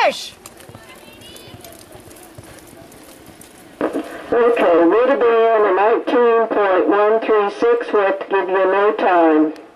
push. Okay, way to be in a 19.136. We have to give you no time.